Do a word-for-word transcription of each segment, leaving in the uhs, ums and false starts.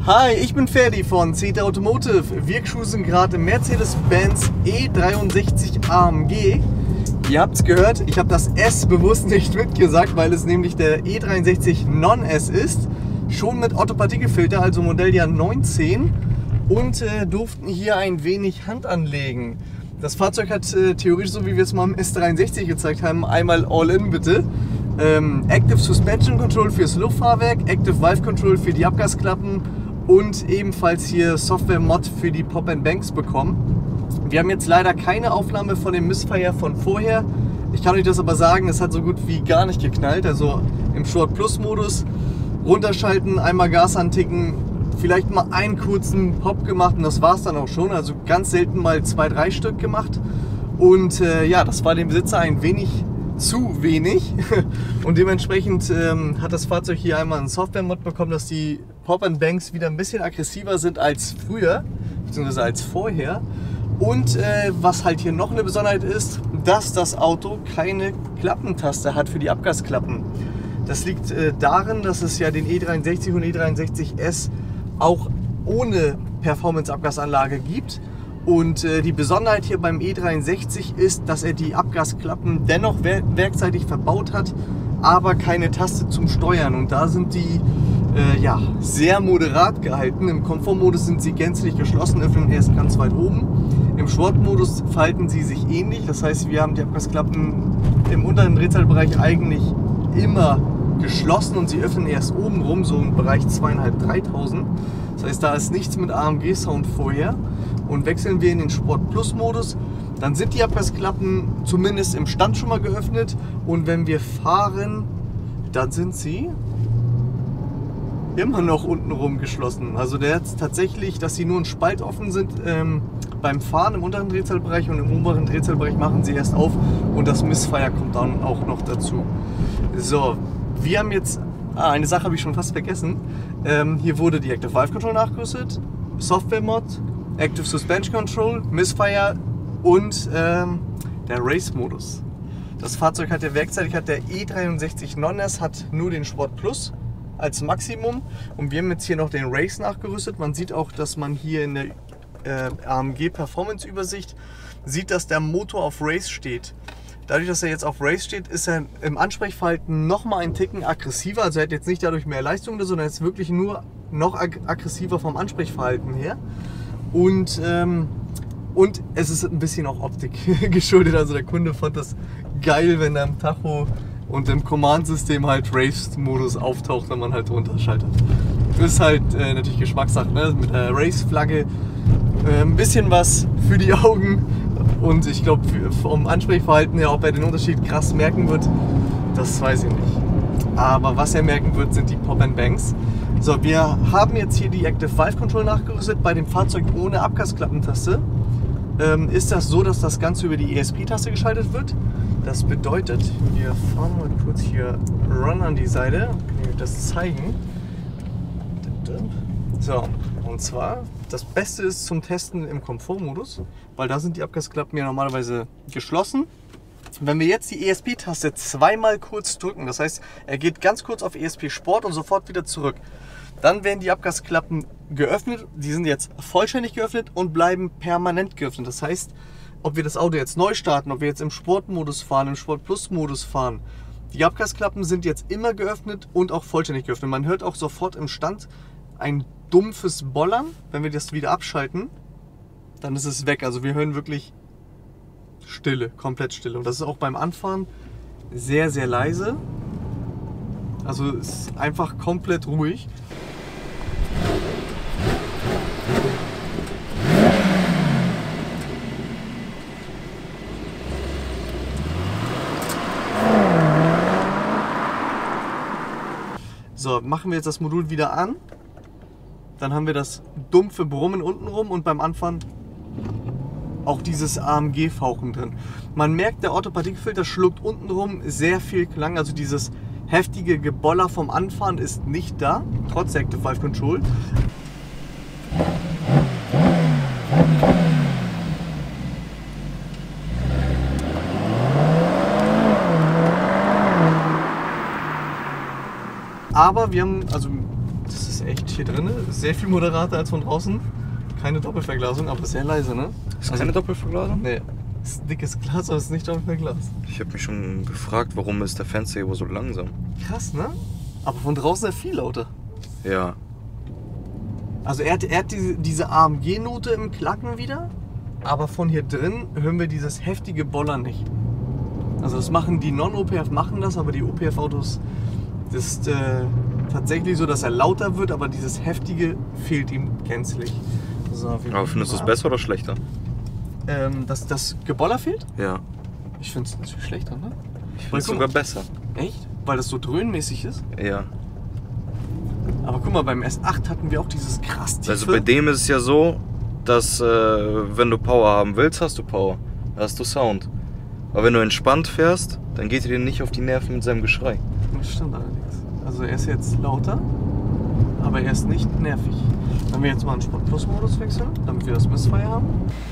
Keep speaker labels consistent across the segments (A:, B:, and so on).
A: Hi, ich bin Ferdi von C T Automotive. Wir cruisen gerade im Mercedes-Benz E dreiundsechzig A M G. Ihr habt es gehört, ich habe das S bewusst nicht mitgesagt, weil es nämlich der E dreiundsechzig Non-S ist. Schon mit Otto-Partikelfilter, also Modelljahr neunzehn. Und äh, durften hier ein wenig Hand anlegen. Das Fahrzeug hat äh, theoretisch, so wie wir es mal im S dreiundsechzig gezeigt haben, einmal All-In bitte. Ähm, Active Suspension Control fürs Luftfahrwerk, Active Valve Control für die Abgasklappen und ebenfalls hier Software-Mod für die Pop-and-Banks bekommen. Wir haben jetzt leider keine Aufnahme von dem Misfire von vorher. Ich kann euch das aber sagen, es hat so gut wie gar nicht geknallt. Also im Short Plus Modus runterschalten, einmal Gas anticken, vielleicht mal einen kurzen Pop gemacht und das war es dann auch schon. Also ganz selten mal zwei, drei Stück gemacht. Und äh, ja, das war dem Besitzer ein wenig zu wenig und dementsprechend ähm, hat das Fahrzeug hier einmal einen Software-Mod bekommen, dass die Pop-and-Banks wieder ein bisschen aggressiver sind als früher, beziehungsweise als vorher. Und äh, was halt hier noch eine Besonderheit ist, dass das Auto keine Klappentaste hat für die Abgasklappen. Das liegt äh, darin, dass es ja den E dreiundsechzig und E dreiundsechzig S auch ohne Performance-Abgasanlage gibt. Und äh, die Besonderheit hier beim E dreiundsechzig ist, dass er die Abgasklappen dennoch wer werkseitig verbaut hat, aber keine Taste zum Steuern. Und da sind die äh, ja, sehr moderat gehalten. Im Komfortmodus sind sie gänzlich geschlossen, öffnen erst ganz weit oben. Im Sportmodus falten sie sich ähnlich. Das heißt, wir haben die Abgasklappen im unteren Drehzahlbereich eigentlich immer geschlossen und sie öffnen erst oben rum, so im Bereich zweitausendfünfhundert, dreitausend. Das heißt, da ist nichts mit A M G-Sound vorher. Und wechseln wir in den Sport Plus Modus, dann sind die Abgasklappen zumindest im Stand schon mal geöffnet. Und wenn wir fahren, dann sind sie immer noch untenrum geschlossen. Also der hat tatsächlich, dass sie nur ein Spalt offen sind ähm, beim Fahren im unteren Drehzahlbereich und im oberen Drehzahlbereich machen sie erst auf und das Misfire kommt dann auch noch dazu. So, wir haben jetzt, ah, eine Sache habe ich schon fast vergessen. Ähm, hier wurde die Active Valve Control nachgerüstet, Software Mod, Active Suspension Control, Misfire und ähm, der Race Modus. Das Fahrzeug hat der werkseitig, hat der E dreiundsechzig Non-S, hat nur den Sport Plus als Maximum und wir haben jetzt hier noch den Race nachgerüstet. Man sieht auch, dass man hier in der äh, A M G Performance Übersicht sieht, dass der Motor auf Race steht. Dadurch, dass er jetzt auf Race steht, ist er im Ansprechverhalten noch mal einen Ticken aggressiver. Also er hat jetzt nicht dadurch mehr Leistung, sondern ist wirklich nur noch ag aggressiver vom Ansprechverhalten her. Und, ähm, und es ist ein bisschen auch Optik geschuldet. Also der Kunde fand das geil, wenn er im Tacho und im Command-System halt Race-Modus auftaucht, wenn man halt runterschaltet. Das ist halt äh, natürlich Geschmackssache, ne? Mit der Race-Flagge äh, ein bisschen was für die Augen. Und ich glaube, vom Ansprechverhalten her, ob er den Unterschied krass merken wird, das weiß ich nicht. Aber was er merken wird, sind die Pop-and-Banks. So, wir haben jetzt hier die Active Valve Control nachgerüstet. Bei dem Fahrzeug ohne Abgasklappentaste ähm, ist das so, dass das Ganze über die E S P-Taste geschaltet wird. Das bedeutet, wir fahren mal kurz hier Run an die Seite, kann ich euch das zeigen. So, und zwar, das Beste ist zum Testen im Komfortmodus, weil da sind die Abgasklappen ja normalerweise geschlossen. Wenn wir jetzt die E S P-Taste zweimal kurz drücken, das heißt, er geht ganz kurz auf E S P Sport und sofort wieder zurück, dann werden die Abgasklappen geöffnet. Die sind jetzt vollständig geöffnet und bleiben permanent geöffnet. Das heißt, ob wir das Auto jetzt neu starten, ob wir jetzt im Sportmodus fahren, im Sport Plus Modus fahren, die Abgasklappen sind jetzt immer geöffnet und auch vollständig geöffnet. Man hört auch sofort im Stand ein dumpfes Bollern. Wenn wir das wieder abschalten, dann ist es weg. Also wir hören wirklich Stille, komplett Stille. Und das ist auch beim Anfahren sehr, sehr leise. Also es ist einfach komplett ruhig. So, machen wir jetzt das Modul wieder an. Dann haben wir das dumpfe Brummen unten rum und beim Anfahren auch dieses A M G-Fauchen drin. Man merkt, der Otto-Partikelfilter schluckt untenrum sehr viel Klang. Also dieses heftige Geboller vom Anfahren ist nicht da, trotz der Active Valve Control. Aber wir haben, also das ist ist echt hier drin. Sehr viel moderater als von draußen. Keine Doppelverglasung, aber sehr leise, ne?
B: Ist
A: also,
B: keine Doppelverglasung?
A: Nee. Ist ein dickes Glas, aber es ist nicht Doppelglas.
B: Ich habe mich schon gefragt, warum ist der Fensterheber so langsam?
A: Krass, ne? Aber von draußen ist er viel lauter.
B: Ja.
A: Also er hat, er hat diese, diese A M G-Note im Klacken wieder, aber von hier drin hören wir dieses heftige Bollern nicht. Also das machen die Non-O P F machen das, aber die O P F-Autos, das ist äh, tatsächlich so, dass er lauter wird, aber dieses heftige fehlt ihm gänzlich. So,
B: aber findest du es besser oder schlechter?
A: Ähm, dass das Geboller fehlt?
B: Ja.
A: Ich finde es viel schlechter, ne?
B: Ich finde es sogar besser.
A: Echt? Weil das so dröhnmäßig ist?
B: Ja.
A: Aber guck mal, beim S acht hatten wir auch dieses krass tiefe.
B: Also bei dem ist es ja so, dass äh, wenn du Power haben willst, hast du Power. Da hast du Sound. Aber wenn du entspannt fährst, dann geht er dir nicht auf die Nerven mit seinem Geschrei.
A: Das stimmt allerdings. Also er ist jetzt lauter, aber er ist nicht nervig. Wenn wir jetzt mal einen Sport Plus Modus wechseln, damit wir das Missfire haben.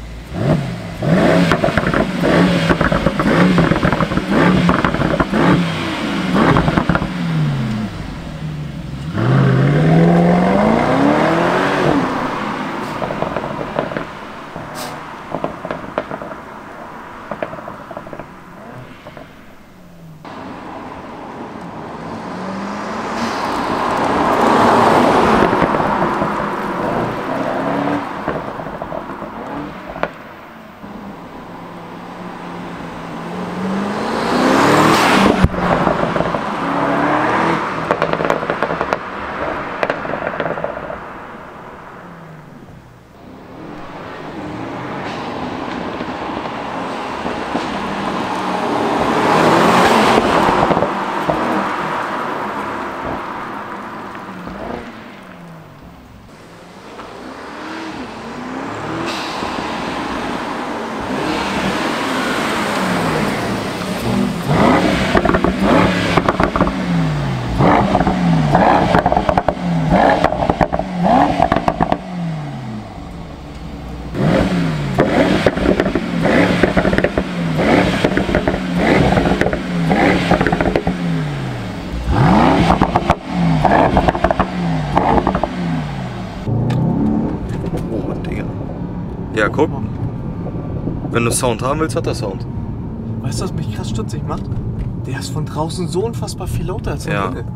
B: Ja, guck. Wenn du Sound haben willst, hat er Sound.
A: Weißt du, was mich krass stutzig macht? Der ist von draußen so unfassbar viel lauter als von
B: Ja.
A: drinnen.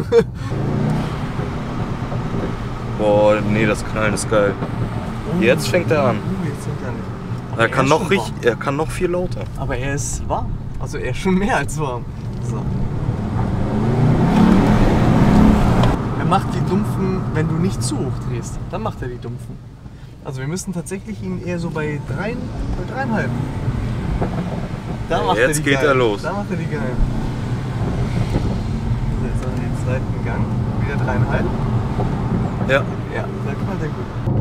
B: Boah, nee, das Knallen ist geil. Jetzt fängt er an.
A: Uh, jetzt fängt er nicht. Aber
B: Er kann,
A: ist
B: noch
A: schon
B: richtig,
A: warm.
B: er kann noch viel lauter.
A: Aber er ist warm. Also er ist schon mehr als warm. So. Er macht die dumpfen, wenn du nicht zu hoch drehst. Dann macht er die dumpfen. Also wir müssen tatsächlich ihn eher so bei drei, bei dreieinhalb. Da
B: Ja,
A: macht
B: jetzt
A: er die
B: geht
A: geil.
B: er los.
A: Da macht er die geil. So, jetzt haben wir den zweiten Gang. Wieder dreieinhalb.
B: Ja.
A: Ja, da knallt er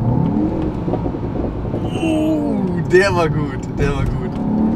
A: gut. Uh, der war gut, der war gut.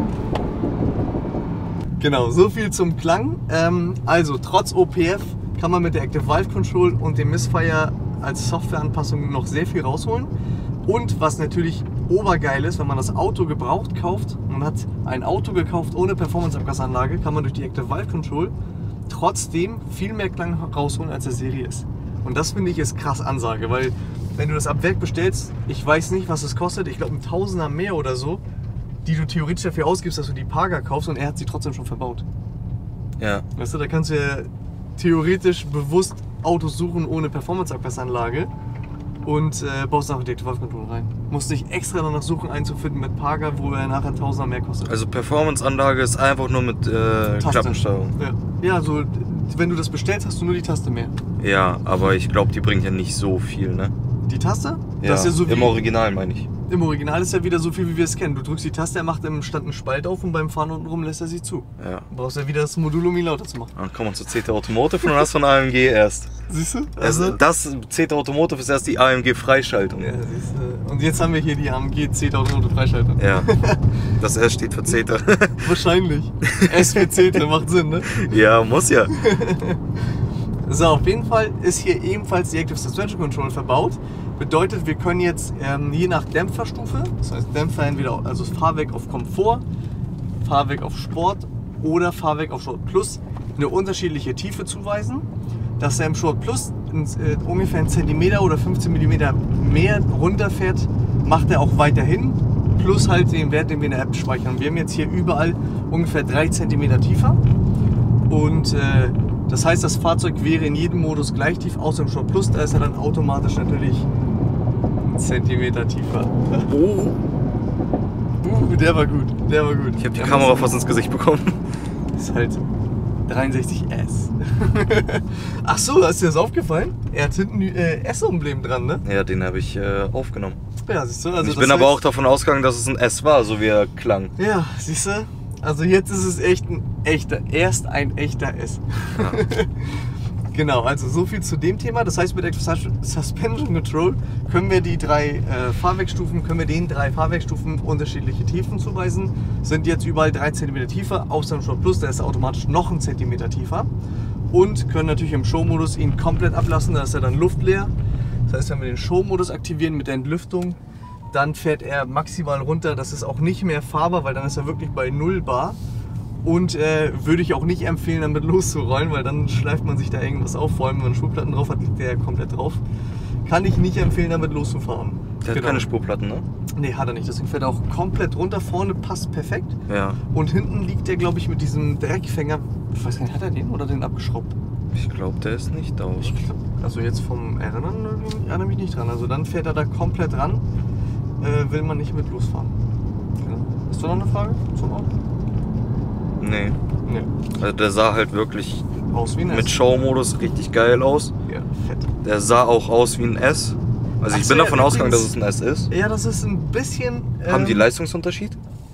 A: Genau, so viel zum Klang. Ähm, also, trotz O P F kann man mit der Active Valve Control und dem Missfire als Softwareanpassung noch sehr viel rausholen. Und was natürlich obergeil ist, wenn man das Auto gebraucht kauft, man hat ein Auto gekauft ohne Performance-Abgasanlage, kann man durch die Active Valve Control trotzdem viel mehr Klang rausholen, als der Serie ist. Und das finde ich ist krass Ansage, weil wenn du das ab Werk bestellst, ich weiß nicht, was es kostet, ich glaube ein Tausender mehr oder so, die du theoretisch dafür ausgibst, dass du die Parga kaufst und er hat sie trotzdem schon verbaut.
B: Ja.
A: Weißt du, da kannst du ja theoretisch bewusst Autos suchen ohne Performance-Abgasanlage und äh, baust einfach die Active Valve Control rein. Musst nicht extra danach suchen, einzufinden mit Parga, wo er nachher ein Tausender mehr kostet.
B: Also Performance-Anlage ist einfach nur mit äh, Klappensteuerung.
A: Ja, ja, also wenn du das bestellst, hast du nur die Taste mehr.
B: Ja, aber ich glaube, die bringt ja nicht so viel, ne?
A: Die Taste?
B: Ja,
A: Das ist ja so wie,
B: im Original meine ich.
A: Im Original ist ja wieder so viel, wie wir es kennen. Du drückst die Taste, er macht im Stand einen Spalt auf und beim Fahren unten rum lässt er sie zu.
B: Ja.
A: Du brauchst ja wieder das Modul, um ihn lauter zu machen.
B: Dann kommen wir zu C T Automotive und dann hast du von A M G erst.
A: Siehst du?
B: Also das C T Automotive ist erst die A M G-Freischaltung.
A: Ja, siehst du. Und jetzt haben wir hier die A M G C tausend Freischaltung.
B: Ja, das S steht für C T.
A: Wahrscheinlich. S für C T macht Sinn, ne?
B: Ja, muss ja.
A: So, auf jeden Fall ist hier ebenfalls die Active Suspension Control verbaut. Bedeutet, wir können jetzt ähm, je nach Dämpferstufe, das heißt Dämpfer entweder also Fahrwerk auf Komfort, Fahrwerk auf Sport oder Fahrwerk auf Sport Plus, eine unterschiedliche Tiefe zuweisen. dass er im Sport Plus äh, ungefähr einen Zentimeter oder fünfzehn Millimeter mehr runterfährt, macht er auch weiterhin. Plus halt den Wert, den wir in der App speichern. Wir haben jetzt hier überall ungefähr drei Zentimeter tiefer. Und äh, das heißt, das Fahrzeug wäre in jedem Modus gleich tief, außer im Sport Plus. Da ist er dann automatisch natürlich einen Zentimeter tiefer.
B: Oh.
A: Uh, der war gut, der war gut.
B: Ich habe die Kamera fast ins Gesicht bekommen.
A: Das ist halt dreiundsechzig S. Ach so, ist dir das aufgefallen? Er hat hinten äh, S-Emblem dran, ne?
B: Ja, den habe ich äh, aufgenommen.
A: Ja, siehst du, also
B: ich bin aber auch davon ausgegangen, dass es ein S war, so wie er klang.
A: Ja, siehst du? Also jetzt ist es echt ein echter, erst ein echter S. Ja. Genau, also so viel zu dem Thema. Das heißt, mit der Suspension Control können wir die drei äh, Fahrwerkstufen, können wir den drei Fahrwerkstufen unterschiedliche Tiefen zuweisen. Sind jetzt überall drei Zentimeter tiefer, außer im Sport Plus, da ist er automatisch noch einen Zentimeter tiefer. Und können natürlich im Show-Modus ihn komplett ablassen, da ist er dann luftleer. Das heißt, wenn wir den Show-Modus aktivieren mit der Entlüftung, dann fährt er maximal runter. Das ist auch nicht mehr fahrbar, weil dann ist er wirklich bei null Bar. Und äh, würde ich auch nicht empfehlen, damit loszurollen, weil dann schleift man sich da irgendwas auf. Vor allem, wenn man Spurplatten drauf hat, liegt der ja komplett drauf. Kann ich nicht empfehlen, damit loszufahren.
B: Der genau. hat keine Spurplatten, ne?
A: Nee, hat er nicht. Deswegen fährt er auch komplett runter. Vorne passt perfekt.
B: Ja.
A: Und hinten liegt der, glaube ich, mit diesem Dreckfänger. Ich weiß gar nicht, hat er den oder den abgeschraubt?
B: Ich glaube, der ist nicht da.
A: Ich glaub, also jetzt vom Erinnern erinnere mich nicht dran. Also dann fährt er da komplett ran. Äh, will man nicht mit losfahren. Genau. Hast du noch eine Frage zum Auto?
B: Nee.
A: Nee.
B: Also der sah halt wirklich
A: aus wie ein
B: mit
A: S.
B: Show-Modus richtig geil aus.
A: Ja, fett.
B: Der sah auch aus wie ein S. Also
A: Ach
B: ich
A: so,
B: bin
A: ja,
B: davon ausgegangen, dass
A: übrigens-
B: es ein S ist.
A: Ja, das ist ein bisschen. Ähm,
B: Haben die Leistungsunterschied?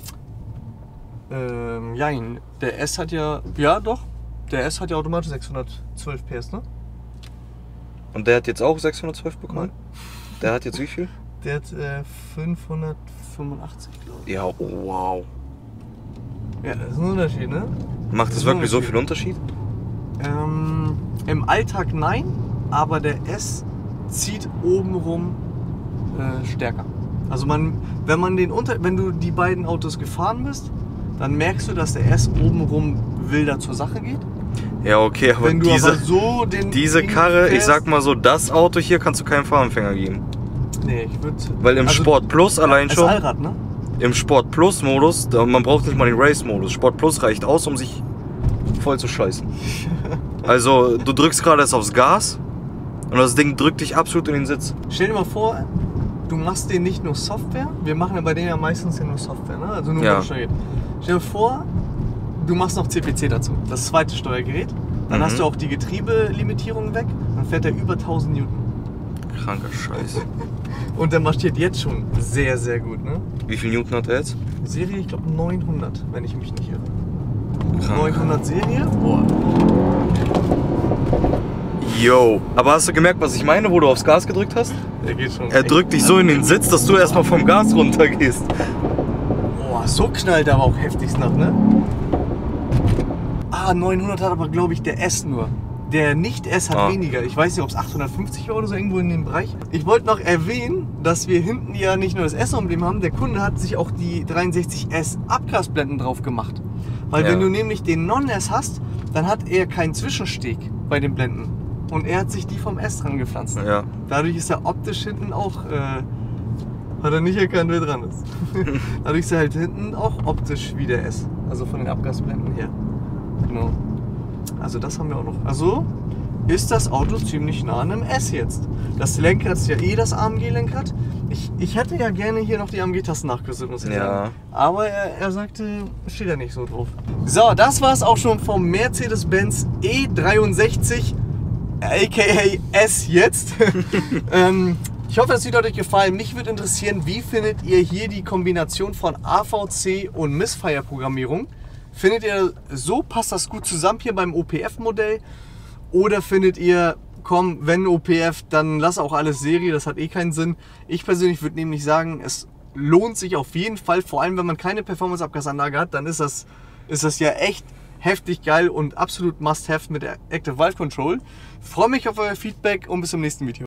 A: Ähm, jein. Der S hat ja. Ja, doch. Der S hat ja automatisch sechshundertzwölf P S, ne?
B: Und der hat jetzt auch sechshundertzwölf bekommen? Der hat jetzt wie viel?
A: Der hat äh, fünfhundertfünfundachtzig, glaube ich.
B: Ja, oh, wow.
A: Ja, das ist ein Unterschied, ne?
B: Macht
A: Das
B: es
A: ist
B: wirklich so
A: Unterschied.
B: viel Unterschied?
A: Ähm, im Alltag nein, aber der S zieht obenrum äh, stärker. Also man, wenn man den unter, wenn du die beiden Autos gefahren bist, dann merkst du, dass der S obenrum wilder zur Sache geht.
B: Ja, okay, aber
A: Wenn du
B: diese,
A: aber so den
B: diese
A: Ding
B: Karre, ich
A: fährst-
B: sag mal so, das Auto hier kannst du keinen Fahranfänger geben.
A: Nee, ich würde.
B: Weil im Sport Plus allein
A: ist
B: schon,
A: Allrad, ne?
B: im Sport Plus Modus, da, man braucht nicht mal den Race Modus. Sport Plus reicht aus, um sich voll zu scheißen. Also du drückst gerade erst aufs Gas und das Ding drückt dich absolut in den Sitz.
A: Stell dir mal vor, du machst den nicht nur Software. Wir machen ja bei denen ja meistens ja nur Software, ne? Also nur
B: Ja.
A: Motorsteuergerät. Stell dir vor, du machst noch C P C dazu, das zweite Steuergerät. Dann
B: Mhm.
A: hast du auch die Getriebelimitierung weg. Dann fährt er über tausend Newton.
B: Kranker Scheiß.
A: Und der marschiert jetzt schon sehr, sehr gut, ne?
B: Wie viel Newton hat er jetzt?
A: Serie, ich glaube neunhundert, wenn ich mich nicht irre.
B: Krank.
A: neunhundert Serie? Boah.
B: Yo. Aber hast du gemerkt, was ich meine, wo du aufs Gas gedrückt hast?
A: Der geht schon.
B: Er
A: echt
B: drückt dich so in den Sitz, dass du erstmal vom Gas runtergehst.
A: Boah, so knallt er aber auch heftigst nach, ne? Ah, neunhundert hat aber, glaube ich, der S nur. Der Nicht-S hat
B: Ah.
A: weniger. Ich weiß nicht, ob es achthundertfünfzig war oder so, irgendwo in dem Bereich. Ich wollte noch erwähnen, dass wir hinten ja nicht nur das S-Emblem haben. Der Kunde hat sich auch die dreiundsechzig S Abgasblenden drauf gemacht. Weil
B: Ja.
A: wenn du nämlich den Non-S hast, dann hat er keinen Zwischensteg bei den Blenden. Und er hat sich die vom S dran gepflanzt.
B: Ja.
A: Dadurch ist er optisch hinten auch, äh, hat er nicht erkannt, wer dran ist. Dadurch ist er halt hinten auch optisch wie der S. Also von den Abgasblenden her. Genau. Also das haben wir auch noch. Also ist das Auto ziemlich nah an einem S jetzt. Das Lenkrad ist ja eh das A M G-Lenkrad. Ich, ich hätte ja gerne hier noch die A M G-Tasten nachgerüstet, muss ich
B: Ja.
A: sagen. Aber er, er sagte, steht ja nicht so drauf. So, das war es auch schon vom Mercedes-Benz E dreiundsechzig, aka S jetzt. ähm, ich hoffe, das Video hat euch gefallen. Mich würde interessieren, wie findet ihr hier die Kombination von A V C und Missfire-Programmierung? Findet ihr, so passt das gut zusammen hier beim O P F-Modell? Oder findet ihr, komm, wenn O P F, dann lass auch alles Serie, das hat eh keinen Sinn. Ich persönlich würde nämlich sagen, es lohnt sich auf jeden Fall, vor allem wenn man keine Performance-Abgasanlage hat, dann ist das, ist das ja echt heftig geil und absolut Must-Have mit der Active Valve Control. Ich freue mich auf euer Feedback und bis zum nächsten Video.